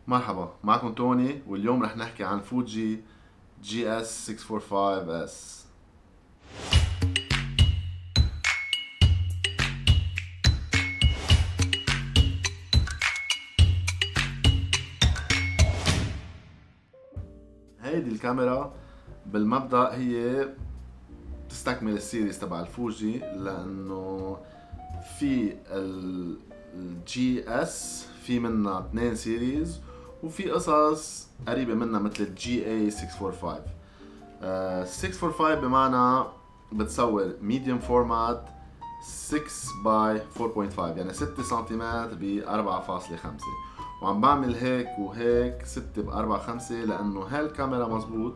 مرحبا، معكم توني، واليوم رح نحكي عن فوجي جي اس 645 اس. هيدي الكاميرا بالمبدأ هي تستكمل السيريز تبع الفوجي، لانه في الجي اس في منها 2 سيريز، وفي قصص قريبة منها مثل الجي اي 645. 645 بمعنى بتصور ميديوم فورمات 6 باي 4.5، يعني 6 سنتيمتر ب 4.5، وعم بعمل هيك وهيك 6 ب 4.5 لانه هالكاميرا مزبوط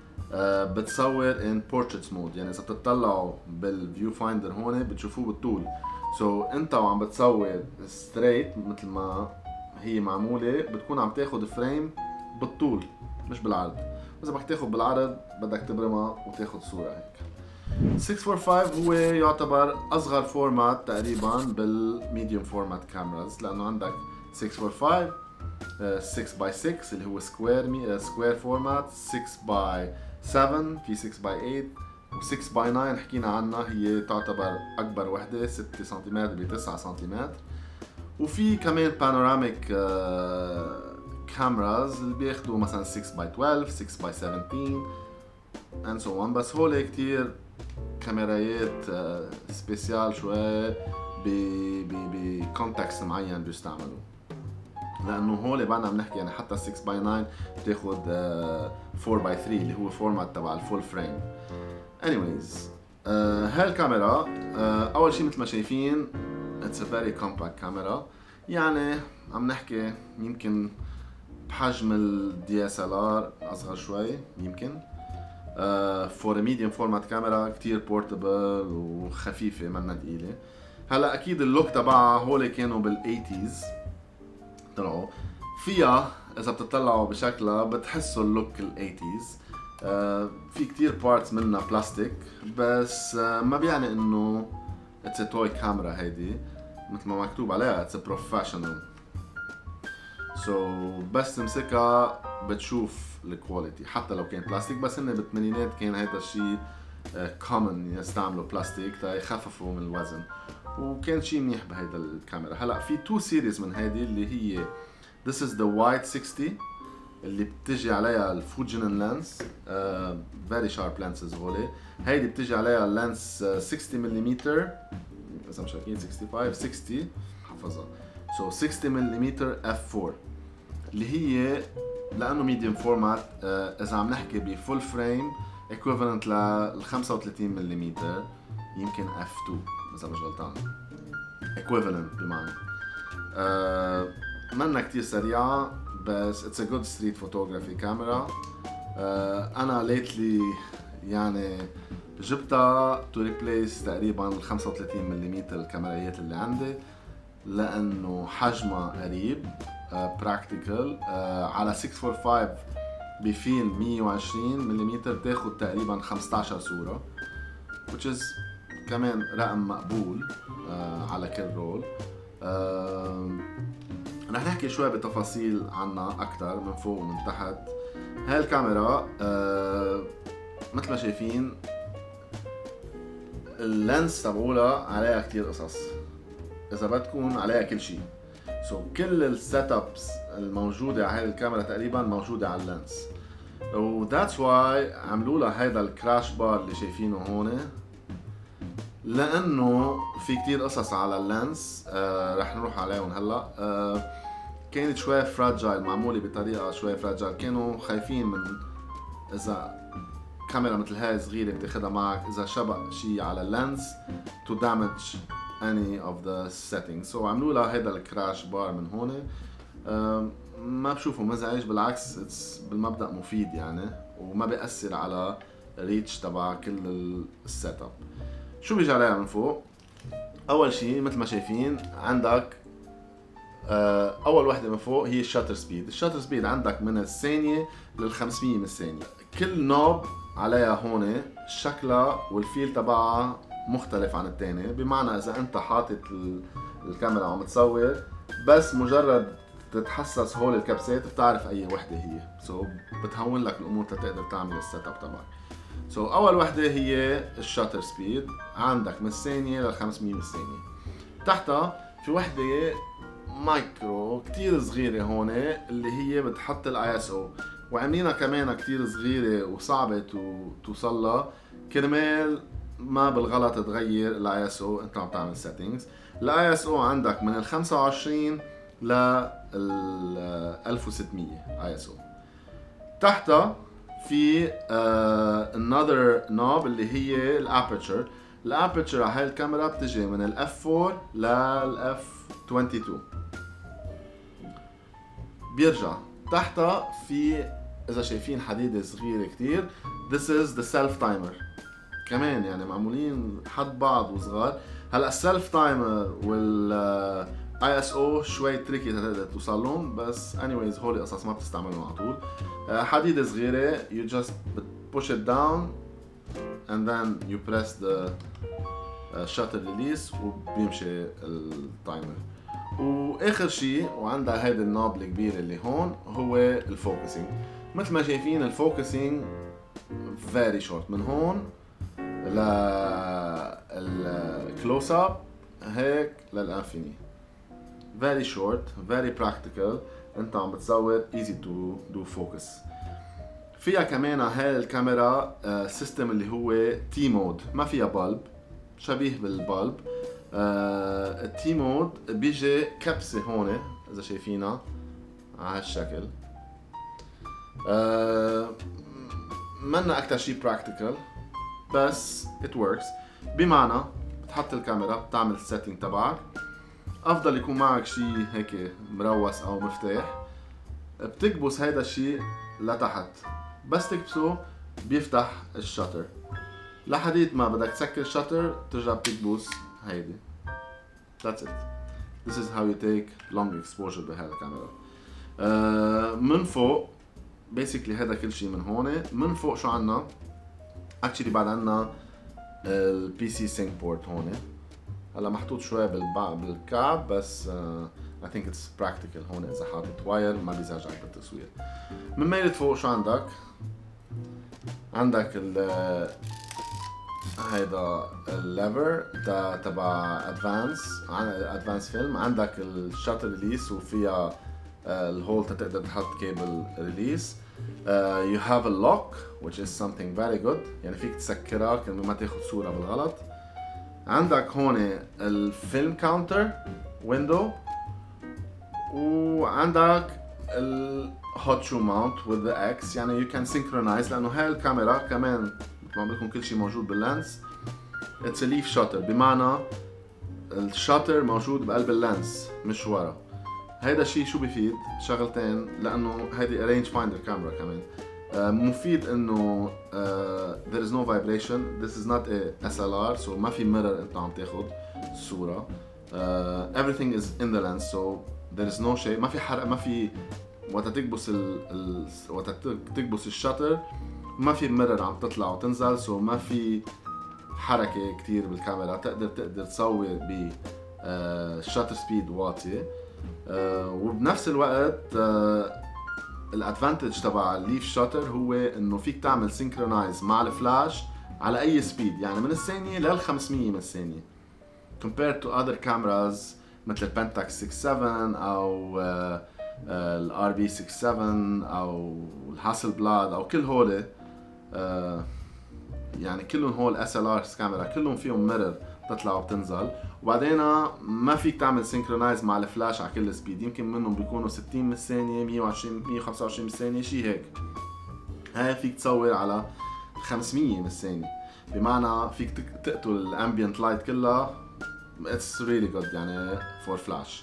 بتصور ان بورتريت مود، يعني اذا بتطلعوا بالفيو فايندر هون بتشوفوه بالطول. انت وعم بتصور ستريت مثل ما هي معموله بتكون عم تاخد فريم بالطول مش بالعرض، واذا بدك تاخد بالعرض بدك تبرمها وتاخد صوره هيك. 645 هو يعتبر اصغر فورمات تقريبا بالميديوم فورمات كاميراز، لانه عندك 645 6 باي 6 اللي هو سكوير فورمات، 6 باي 7 في 6 باي 8، و6 باي 9 حكينا عنها، هي تعتبر اكبر وحده 6 سنتيمتر ب 9 سنتيمتر. وفي كمان بانوراميك كاميراز اللي بياخدوا مثلا 6 باي 12 6 باي 17 and so on، بس هول كتير كاميرايات سبيسيال شوي بكونتكست معين بيستعملوا، لانه هول بعدنا عم نحكي يعني حتى 6 باي 9 بتاخد 4 باي 3 اللي هو فورمات تبع الفول فريم. anyways هالكاميرا اول شيء مثل ما شايفين it's a very compact كاميرا، يعني عم نحكي يمكن بحجم الدي اس ال ار اصغر شوي يمكن. فور ميديوم فورمات كاميرا كتير بورتبل وخفيفه منا ثقيله. هلا اكيد اللوك تبعها هول كانوا بال80s طلعوا فيها، اذا بتطلعوا بشكلها بتحسوا اللوك ال80s. في كتير بارتس منها بلاستيك، بس ما بيعني انه اتس توي كاميرا. هيدي مثل ما مكتوب عليها اتس بروفيشنال، بس تمسكها بتشوف الكواليتي حتى لو كان بلاستيك. بس هن بالثمانينات كان هيدا الشيء كومن يستعملوا بلاستيك تا يخففوا من الوزن، وكان شيء منيح بهيدا الكاميرا. هلا في 2 سيريز من هيدي اللي هي This is the Wide 60 اللي بتجي عليها الفوجينن لانس، very sharp lenses هولي. هيدي بتجي عليها اللانس 60 ملم، اذا مش شايفين 65 60 حفظها. 60 ملم f4 اللي هي لانه ميديوم فورمات، اذا عم نحكي بفول فريم equivalent لل 35 ملم يمكن f2 اذا مش غلطان، equivalent بمعنى منا كتير سريعة، بس it's a good street photography كاميرا. انا ليتلي يعني جبتها to replace تقريبا ال 35 ملم الكاميرايات اللي عندي، لانه حجمها قريب براكتيكال. على 645 بفيلم 120 ملم بتاخد تقريبا 15 صورة، which is كمان رقم مقبول على كل رول. رح نحكي شوي بتفاصيل عنها اكثر من فوق ومن تحت. هاي الكاميرا مثل ما شايفين اللينس تبعولها عليها كتير قصص، اذا بدكم عليها كل شيء. كل السيت ابس الموجوده على هاي الكاميرا تقريبا موجوده على اللينس، وذاتس واي عملوا لها هيدا الكراش بار اللي شايفينه هون، لانه في كتير قصص على اللينس رح نروح عليهم هلا. كانت شوي فراجايل، معموله بطريقه شوي فراجايل، كانوا خايفين من اذا كاميرا مثل هاي صغيره بتاخدها معك اذا شبق شيء على اللينس to damage any of the settings. عملوا لها هيدا الكراش بار من هون. ما بشوفه مزعج، بالعكس بالمبدأ مفيد يعني، وما بيأثر على ريتش تبع كل السيت اب. شو بيجي عليها من فوق؟ اول شيء مثل ما شايفين عندك اول وحده من فوق هي الشاتر سبيد. الشاتر سبيد عندك من الثانيه لل 500 من الثانيه. كل نوب عليها هون شكلها والفيل تبعها مختلف عن الثاني، بمعنى اذا انت حاطط الكاميرا وعم تصور بس مجرد بتتحسس هول الكبسات بتعرف اي وحده هي، سو بتهون لك الامور تقدر تعمل السيت اب تبعك. سو اول وحده هي الشاتر سبيد، عندك من الثانيه ل 500 من الثانيه. تحتها في وحده مايكرو كتير صغيره هون اللي هي بتحط الاي اس او، وعاملينها كمان كتير صغيره وصعبه توصلها كرمال ما بالغلط تغير الاي اس او انت عم تعمل سيتنجز. الاي اس او عندك من ال 25 ل 1600 اي اس او. تحتها في another knob اللي هي الابرتشر. الابرتشر على هاي الكاميرا بتجي من الاف 4 للاف 22. بيرجع تحتها في اذا شايفين حديده صغيره كتير this is the self timer كمان، يعني معمولين حد بعض وصغار. هلا السيلف تايمر وال اي اس او شوي تريكي تقدر توصل لهم، بس anyways هول قصص ما بتستعملهم على طول. حديده صغيره you just push it down and then you press the shutter release وبيمشي التايمر. واخر شيء وعندها هيدا النوب الكبير اللي هون هو الفوكسينج. مثل ما شايفين الفوكسينج very short من هون للكلوز اب هيك للانفيني. very short very practical. انت عم بتصور easy to do focus. فيها كمان هاي الكاميرا سيستم اللي هو تي مود، ما فيها بلب، شبيه بالبلب. التي مود بيجي كبسه هون اذا شايفينها على هالشكل. منا اكتر شيء براكتيكال بس it works، بمعنى بتحط الكاميرا بتعمل السيتنج تبعك. افضل يكون معك شيء هيك مروس او مفتاح، بتكبس هيدا الشيء لتحت، بس تكبسه بيفتح الشاتر. لحديت ما بدك تسكر الشاتر ترجع بتكبس هيدي. That's it. This is how you take long exposure بهذا الكاميرا. من فوق basically هذا كل شيء من هون. من فوق شو عنا؟ actually بعد عنا البي سي سينك بورت هون. هلا محطوط شوي بالكعب بس I think it's practical هون اذا حاطط واير ما بيزعجك بالتصوير. من ميلة فوق شو عندك؟ عندك هيدا الليفر تبع ادفانس فيلم. عندك الشاتر ريليس وفيها الهول تقدر تحط كيبل ريليس. you have a lock which is something very good، يعني فيك تسكرها كرمال ما تاخد صورة بالغلط. عندك هون الفيلم كاونتر ويندو، وعندك الهوت شو ماونت with the X، يعني you can synchronize لأنه هاي الكاميرا كمان بعمل لكم كل شيء موجود باللانس. it's a leaf shutter بمعنى الشاتر موجود بقلب اللانس مش ورا. هيدا الشيء شو بيفيد؟ شغلتين، لأنه هيدي range finder كاميرا كمان. مفيد انه there is no vibration. This is not a SLR so ما في mirror انت عم تاخد الصورة. everything is in the lens so there is no شيء، ما في حرق، ما في وقت تكبس وقت تكبس الشاتر ما في mirror عم تطلع وتنزل، so ما في حركة كتير بالكاميرا. تقدر تصور ب shutter speed واطية. وبنفس الوقت الادفانتج تبع الليف شاتر هو انه فيك تعمل سينكرونايز مع الفلاش على اي سبيد، يعني من الثانية لل 500 من الثانية compared to other cameras مثل البنتاكس 67 او الار بي 67 او الهاسل بلاد او كل هول يعني كلهم هول اس ال ار كاميرا كلهم فيهم ميرور بتطلع وبتنزل. وبعدين ما فيك تعمل سينكرونايز مع الفلاش على كل سبيد، يمكن منهم بيكونوا 60 من الثانية 120 125 من الثانية شيء هيك. هاي فيك تصور على 500 من الثانية، بمعنى فيك تقتل الامبيانت لايت كلها. it's really good يعني for flash.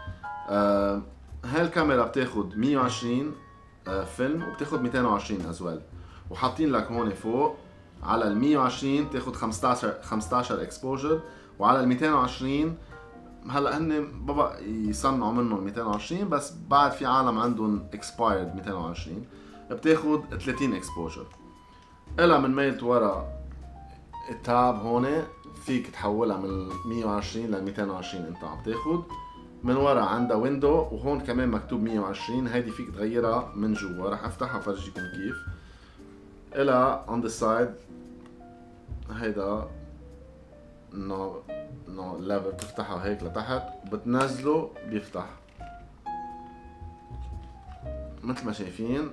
هاي الكاميرا بتاخد 120 فيلم وبتاخد 220 ازوال، وحاطين لك هون فوق على ال 120 تاخد 15 اكسبوجر، وعلى ال 220 هلا هن بابا يصنعوا منهم 220 بس بعد في عالم عندهم expired 220 بتاخد 30 اكسبوجر. إلا من ميلت ورا التاب هون فيك تحولها من 120 ل 220 انت عم تاخد. من ورا عندها ويندو، وهون كمان مكتوب 120. هيدي فيك تغيرها من جوا، رح افتحها وفرجيكم كيف. إلها on the side هيدا انه ليفر بتفتحها هيك لتحت وبتنزله بيفتح مثل ما شايفين.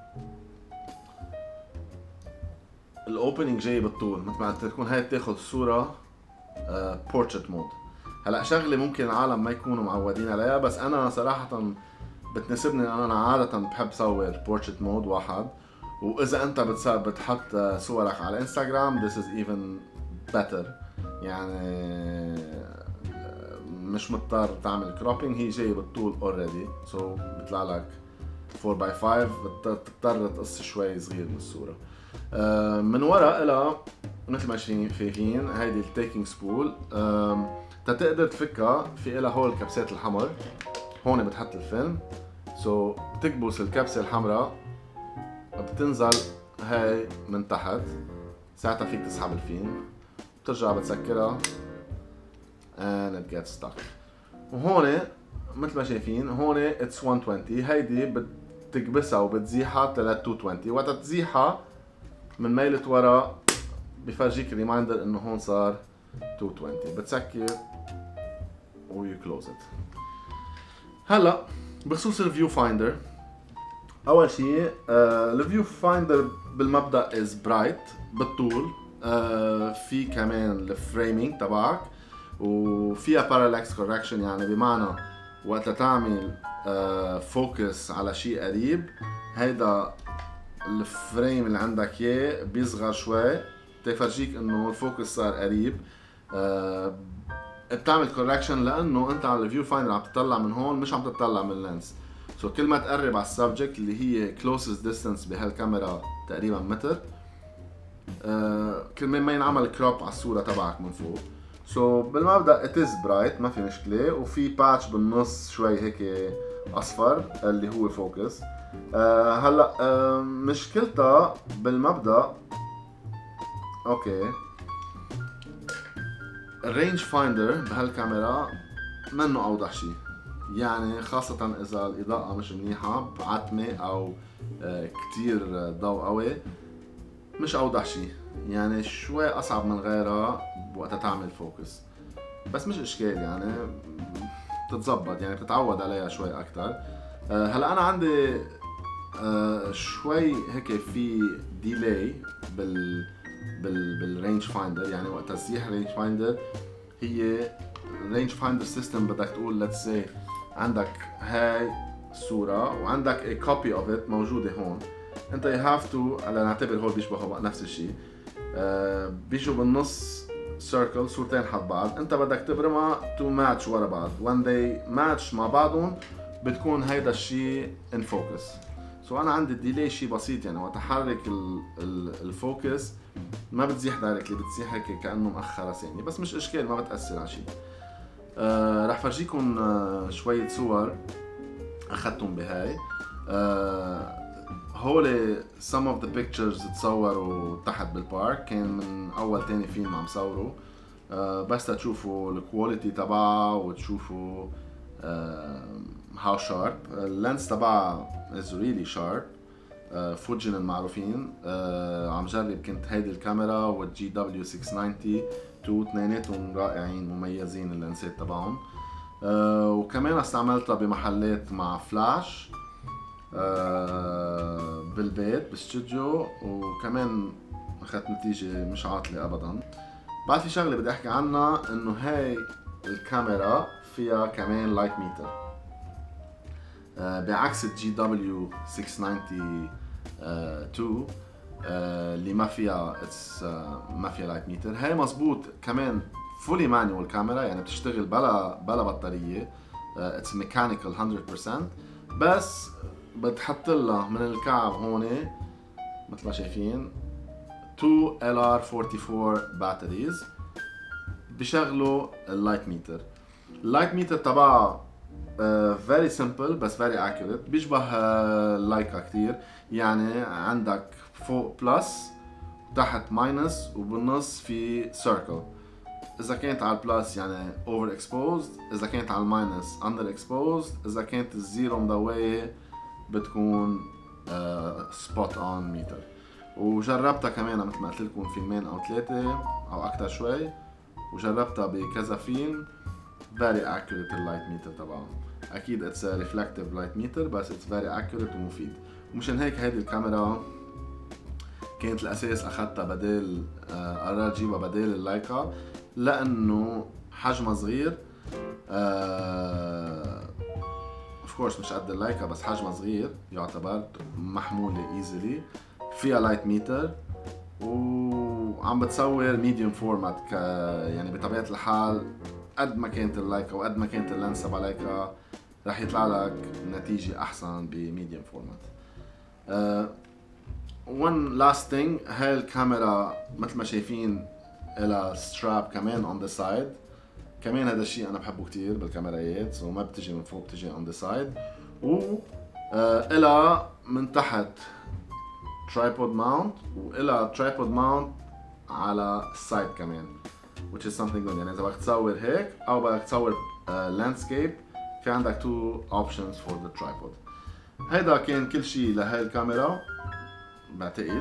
الاوبننج جاي بالطول مثل ما قلت لكم. هاي بتاخذ صوره بورتريت مود. هلا شغله ممكن العالم ما يكونوا معودين عليها، بس انا صراحه بتناسبني. انا عاده بحب صور بورتريت مود واحد، واذا انت بتحط صورك على انستغرام this is even better. يعني مش مضطر تعمل كروبينج، هي جاي بالطول already سو بيطلع لك 4x5. بتضطر تقص شوي صغير من الصورة. من وراء إلها مثل ما شايفين هيدي التيكينج سبول. تقدر تفكها في إلها هول الكبسات الحمر. هون بتحط الفيلم، سو بتكبس الكبسة الحمراء بتنزل هاي من تحت، ساعتها فيك تسحب الفيلم، بترجع بتسكرها and it gets stuck. وهون مثل ما شايفين هون it's 120. هيدي بتكبسها وبتزيحها ل 220. وقت تزيحها من ميلة ورا بفرجيك ريمايندر انه هون صار 220. بتسكر و you close it. هلا بخصوص الفيو فايندر، اول شيء الفيو فايندر بالمبدا از برايت بالطول. في كمان الفريمينج تبعك، وفيها بارالاكس كوركشن، يعني بمعنى وقت تعمل فوكس على شيء قريب هيدا الفريم اللي عندك اياه بيصغر شوي تفرجيك انه الفوكس صار قريب. بتعمل كوركشن لانه انت على الفيو فايندر عم تطلع من هون مش عم تطلع من اللينس. سو كل ما تقرب على السبجكت اللي هي closest distance بهالكاميرا تقريبا متر، كل ما ينعمل كروب على الصورة تبعك من فوق. سو بالمبدأ it is bright ما في مشكلة، وفي باتش بالنص شوي هيك اصفر اللي هو فوكس. هلا مشكلتها بالمبدأ اوكي الرينج فايندر بهالكاميرا منه اوضح شيء، يعني خاصة اذا الاضاءة مش منيحة عتمة او كتير ضوء قوي مش اوضح شيء، يعني شوي اصعب من غيرها وقت تعمل فوكس. بس مش اشكال، يعني بتتزبط، يعني بتتعود عليها شوي اكتر. هلا انا عندي شوي هيك في ديلاي بالرينج فايندر. يعني وقت تزيح الرينج فايندر، هي الرينج فايندر سيستم بدك تقول ليتس سي عندك هاي الصورة وعندك a copy of it موجودة هون. انت you have to، على نعتبر هول بيشبهوا نفس الشيء، بيجوا بالنص circle صورتين حد بعض، انت بدك تبرمها to match ورا بعض. when they match مع بعضهم بتكون هيدا الشيء in focus. سو انا عندي الديلي شيء بسيط، يعني وقت احرك الفوكس ما بتزيح دايركتلي، بتزيح هيك كانه مأخرة ثانية، بس مش اشكال ما بتأثر على شيء. رح فرجيكم شوية صور اخذتهم بهاي. هولي some of the pictures تصوروا تحت بالبارك، كان من اول تاني فيلم عم صوره. بس تشوفوا الكواليتي تبعها وتشوفوا how sharp اللينس تبعها is really sharp. فوجن المعروفين. عم جرب كنت هيدي الكاميرا والجي دبليو 690 اثنيناتهم رائعين مميزين اللينسات تبعهم. وكمان استعملتها بمحلات مع فلاش بالبيت باستوديو، وكمان اخذت نتيجة مش عاطلة ابدا. بعد في شغلة بدي احكي عنها، انه هاي الكاميرا فيها كمان لايت ميتر بعكس الجي دبليو 692 اللي ما فيها ما فيها لايت ميتر. هاي مزبوط كمان فولي مانيوال كاميرا، يعني بتشتغل بلا بطارية، اتس ميكانيكال 100%. بس بتحط لها من الكعب هون مثل ما شايفين 2 LR44 باتريز بشغلوا اللايت ميتر. اللايت ميتر تبعها very simple بس very accurate، بيشبه لايكا كتير. يعني عندك فوق بلس، تحت ماينس، وبالنص في سيركل. اذا كانت على البلس يعني اوفر اكسبوزد، اذا كانت على الماينس اندر اكسبوزد، اذا كانت الزيرو مضوية بتكون سبوت اون ميتر. وجربتها كمان مثل ما قلت لكم فيلمين او 3 او اكثر شوي، وجربتها بكذا فيلم. very accurate اللايت ميتر تبعهم. اكيد اتس ريفلكتيف لايت ميتر بس اتس very accurate ومفيد. ومشان هيك هيدي الكاميرا كانت الاساس اخذتها بدال قررت جيبها بدال اللايكا، لانه حجمها صغير. اوف كورس مش قد اللايكا بس حجمها صغير يعتبر، محموله ايزلي، فيها لايت ميتر، وعم بتصور ميديوم فورمات يعني بطبيعه الحال قد ما كانت اللايكا وقد ما كانت اللينس تبع لايكا رح يطلع لك نتيجه احسن بميديوم فورمات. one last thing، هاي الكاميرا مثل ما شايفين لها ستراب كمان on the side. كمان هذا الشيء انا بحبه كتير بالكاميرايات، سو ما بتجي من فوق بتجي on the side. و إلها من تحت tripod mount، وإلها tripod mount على السايد كمان which is something good. يعني إذا بدك تصور هيك أو بدك تصور landscape في عندك two options for the tripod. هيدا كان كل شيء لهي الكاميرا بعتقد.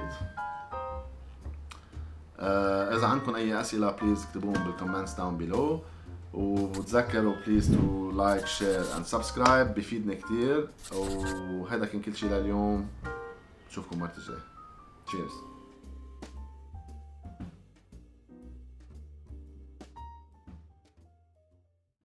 إذا عندكم أي أسئلة بليز اكتبوهم بالكومنتس down below، وتذكروا بليز تو لايك شير اند سبسكرايب، بفيدني كتير. وهذا كان كل شيء لليوم، نشوفكم مرة الجاي. تشيرز.